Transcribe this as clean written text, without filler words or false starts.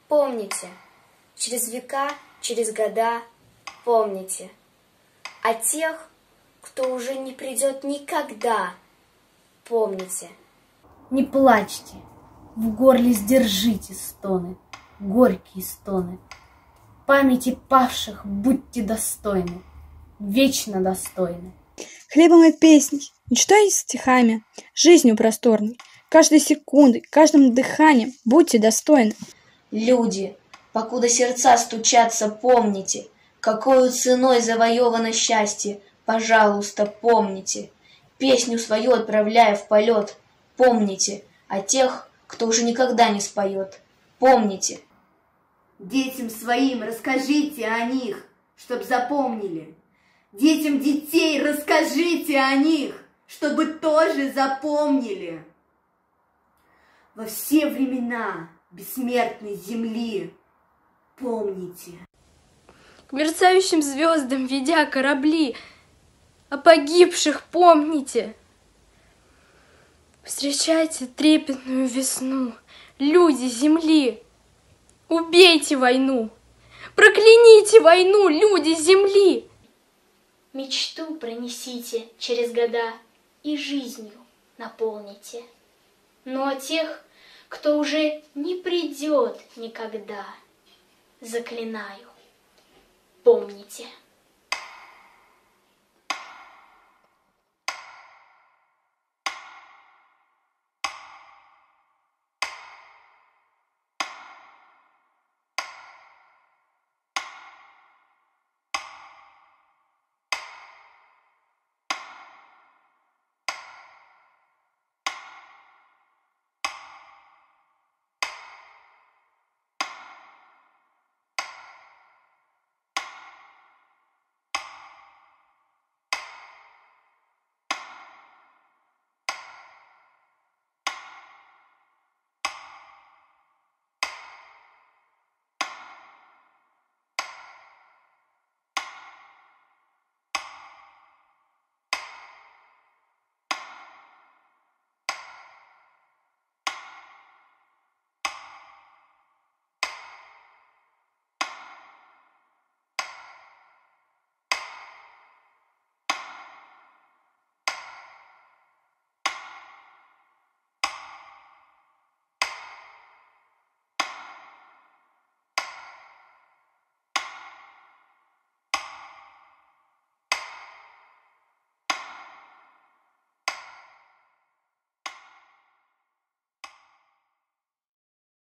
Помните, через века, через года, помните о тех, кто уже не придет никогда. Помните. Не плачьте, в горле сдержите стоны, горькие стоны. Памяти павших будьте достойны, вечно достойны. Хлебом и песней, мечтой и стихами, жизнью просторной, каждой секундой, каждым дыханием будьте достойны. Люди, покуда сердца стучатся, помните, какою ценой завоевано счастье, пожалуйста, помните. Песню свою отправляя в полет, помните о тех, кто уже никогда не споет, помните. Детям своим расскажите о них, чтоб запомнили. Детям детей расскажите о них, чтобы тоже запомнили. Во все времена бессмертной земли помните. К мерцающим звездам ведя корабли, о погибших помните. Встречайте трепетную весну, люди земли. Убейте войну, прокляните войну, люди земли. Мечту пронесите через года и жизнью наполните. Но о тех, кто уже не придет никогда, заклинаю, помните.